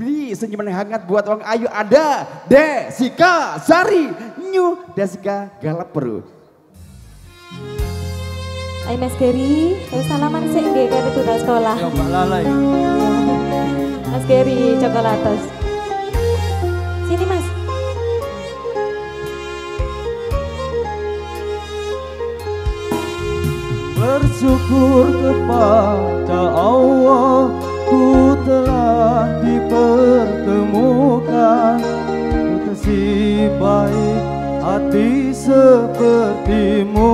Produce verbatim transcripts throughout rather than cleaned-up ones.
Beli senyuman yang hangat buat orang ayu ada Desika Sari New Desika Galapro. Ayo Mas Geri, ayo salaman sih nggih karo tunggal sekolah. Ya Mbak Lalai. Mas Geri Coklatos. Sini Mas. Bersyukur kepada Allah, ku telah dipertemukan kekasih baik hati sepertimu.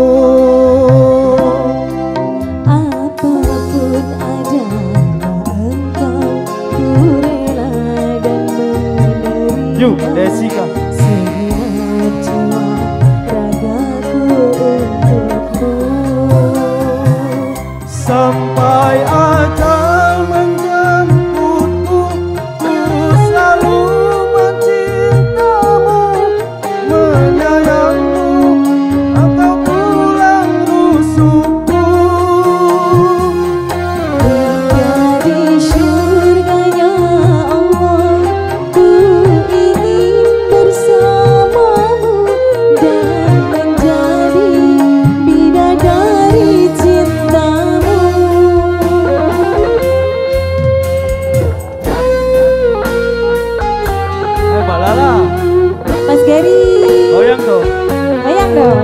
Apapun adanya engkau, ku rela dan menerima. Yuk, Desika. Segenap jiwa ragaku untukmu. Sampai ajal menjemputku, ku selalu mencintamu, menyayangmu, engkau tulang rusukku. Hingga di syurganya Allah, ku ingin bersamamu dan menjadi bidadari cintamu. Eh Mbak Lala, Mas Geri, goyang dong. goyang dong.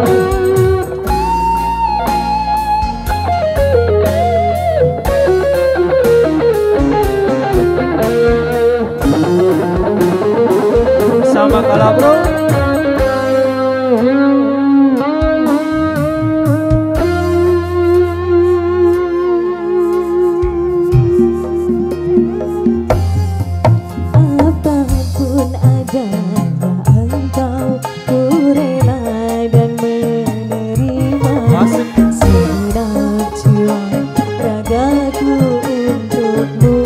Sama Galapro. Apapun adanya engkau, ku rela dan menerima. Masuk. Segenap jiwa ragaku untukmu.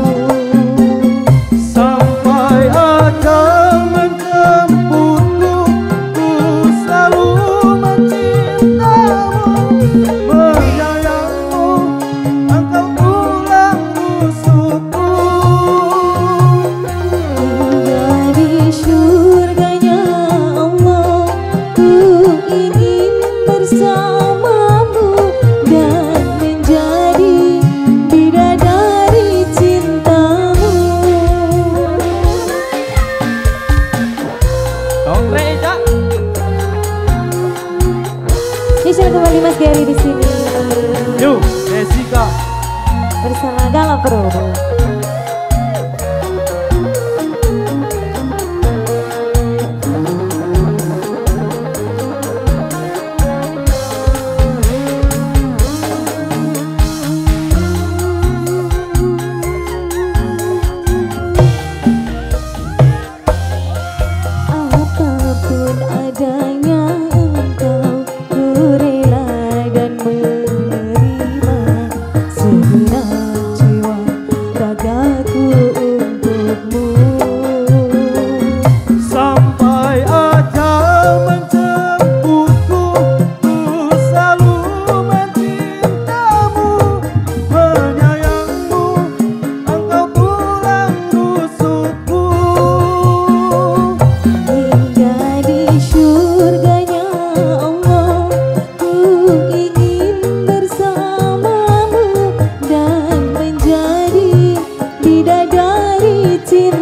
Sampai ajal menjemputku, ku selalu mencintamu, menyayangmu, engkau tulang rusukku. Hingga di syurganya Allah, ku ingin bersamamu dan menjadi bidadari cintamu. Dongkre Ica. Spesial kembali Mas Geri di sini Yuk, Desika. bersama Galapro. Apapun adanya engkau, ku rela dan menerima. Segenap jiwa ragaku untukmu. Sampai ajal menjemputku, ku selalu mencintamu, menyayangmu, engkau tulang rusukku. Hingga di syurganya Allah, ku ingin bersamamu dan menjadi bidadari cintamu.